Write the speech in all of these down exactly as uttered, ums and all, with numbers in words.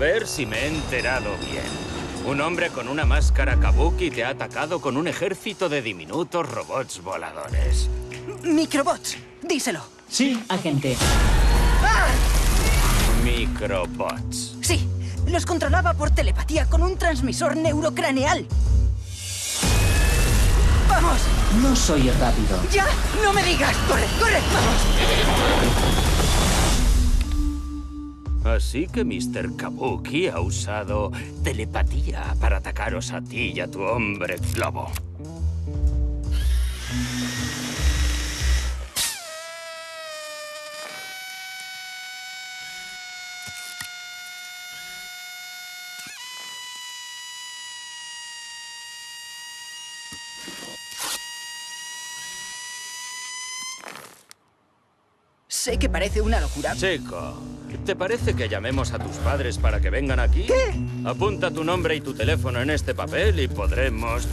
ver si me he enterado bien. Un hombre con una máscara kabuki te ha atacado con un ejército de diminutos robots voladores. Microbots, díselo. Sí, agente. ¡Ah! Microbots. Sí, los controlaba por telepatía con un transmisor neurocraneal. ¡Vamos! No soy rápido. ¡Ya! ¡No me digas! ¡Corre, corre! ¡Vamos! Así que mister Kabuki ha usado telepatía para atacaros a ti y a tu hombre globo. Sé que parece una locura. Chico, ¿te parece que llamemos a tus padres para que vengan aquí? ¿Qué? Apunta tu nombre y tu teléfono en este papel y podremos...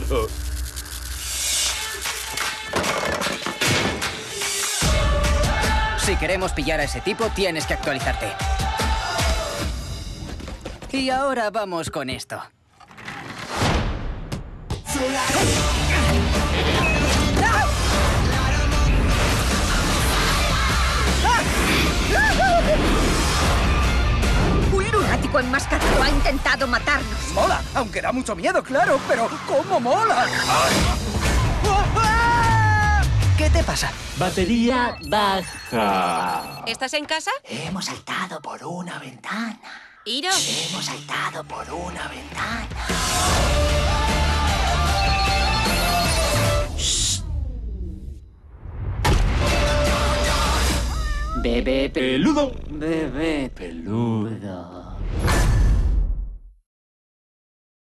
Si queremos pillar a ese tipo, tienes que actualizarte. Y ahora vamos con esto. Un lunático enmascarado ha intentado matarnos. Mola, aunque da mucho miedo, claro, pero ¿cómo mola? ¿Qué te pasa? Batería baja. ¿Estás en casa? Hemos saltado por una ventana. Iro. Hemos saltado por una ventana. Shh. Bebé peludo. Bebé peludo.